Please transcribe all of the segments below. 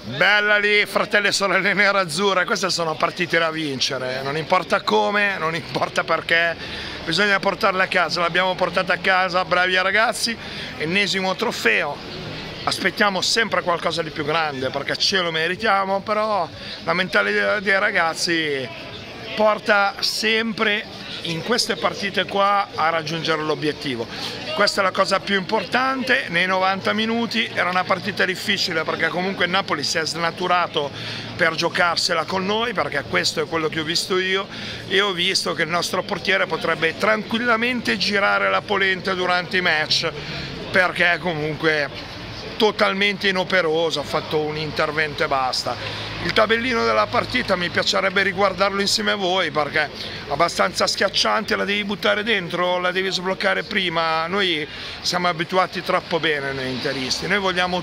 Bella lì, fratelli e sorelle nerazzurre, queste sono partite da vincere, non importa come, non importa perché, bisogna portarle a casa, l'abbiamo portata a casa, bravi ragazzi, ennesimo trofeo, aspettiamo sempre qualcosa di più grande perché ce lo meritiamo, però la mentalità dei ragazzi porta sempre in queste partite qua a raggiungere l'obiettivo. Questa è la cosa più importante. Nei 90 minuti era una partita difficile perché comunque il Napoli si è snaturato per giocarsela con noi, perché questo è quello che ho visto io, e ho visto che il nostro portiere potrebbe tranquillamente girare la polente durante i match, perché comunque totalmente inoperoso, ha fatto un intervento e basta. Il tabellino della partita mi piacerebbe riguardarlo insieme a voi perché è abbastanza schiacciante, la devi buttare dentro, la devi sbloccare prima. Noi siamo abituati troppo bene noi interisti, noi vogliamo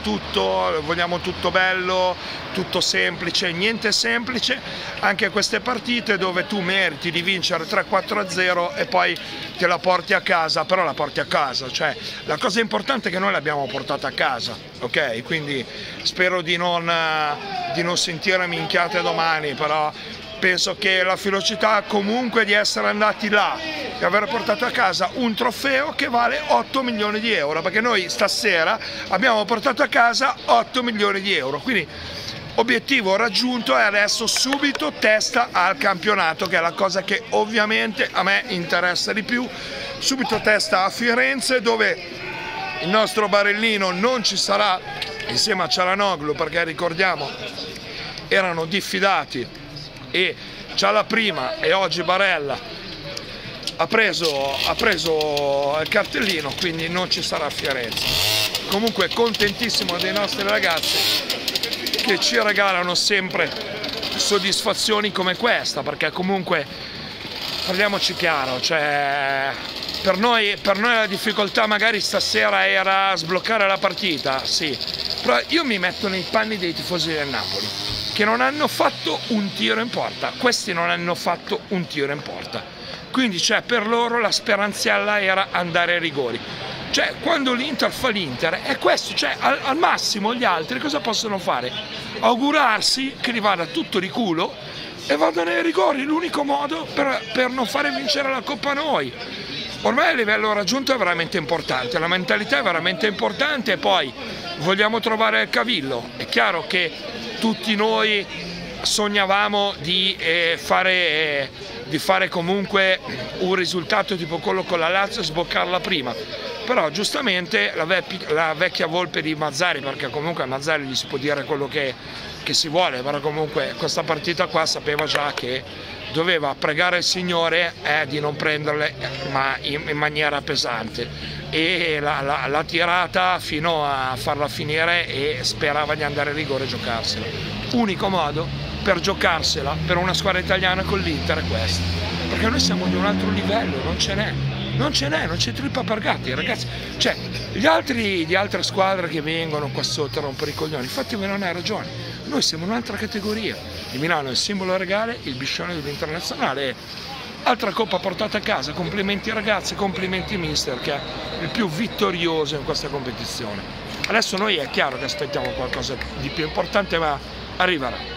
tutto bello, tutto semplice, niente semplice, anche queste partite dove tu meriti di vincere 3-4-0 e poi te la porti a casa, però la porti a casa, cioè la cosa importante è che noi l'abbiamo portata a casa, ok? Quindi spero di non sentire minchiate domani, però penso che la velocità comunque di essere andati là e aver portato a casa un trofeo che vale 8 milioni di euro, perché noi stasera abbiamo portato a casa 8 milioni di euro, quindi obiettivo raggiunto, e adesso subito testa al campionato, che è la cosa che ovviamente a me interessa di più. Subito testa a Firenze, dove il nostro Barellino non ci sarà insieme a Cialanoglu, perché ricordiamo erano diffidati e Cialaprima e oggi Barella ha preso il cartellino, quindi non ci sarà a Firenze. Comunque contentissimo dei nostri ragazzi che ci regalano sempre soddisfazioni come questa, perché comunque parliamoci chiaro, cioè per noi la difficoltà magari stasera era sbloccare la partita, sì, però io mi metto nei panni dei tifosi del Napoli che non hanno fatto un tiro in porta, questi non hanno fatto un tiro in porta, quindi cioè, per loro la speranziella era andare ai rigori. Cioè, quando l'Inter fa l'Inter è questo, cioè al massimo gli altri cosa possono fare? Augurarsi che gli vada tutto di culo e vadano ai rigori, l'unico modo per non fare vincere la Coppa a noi. Ormai il livello raggiunto è veramente importante, la mentalità è veramente importante, e poi vogliamo trovare il cavillo. È chiaro che tutti noi sognavamo di fare comunque un risultato tipo quello con la Lazio e sboccarla prima, però giustamente la vecchia volpe di Mazzari, perché comunque a Mazzari gli si può dire quello che si vuole, però comunque questa partita qua sapeva già che doveva pregare il Signore di non prenderle ma in maniera pesante, e l'ha tirata fino a farla finire e sperava di andare a rigore e giocarsela. Unico modo per giocarsela per una squadra italiana con l'Inter è questo, perché noi siamo di un altro livello, non c'è trippa per gatti, ragazzi. Cioè, gli altri di altre squadre che vengono qua sotto a rompere i coglioni, infatti non hai ragione, noi siamo un'altra categoria. Il Milano è il simbolo regale, il biscione dell'internazionale, altra coppa portata a casa. Complimenti ragazzi, complimenti mister, che è il più vittorioso in questa competizione. Adesso noi è chiaro che aspettiamo qualcosa di più importante, ma arriverà.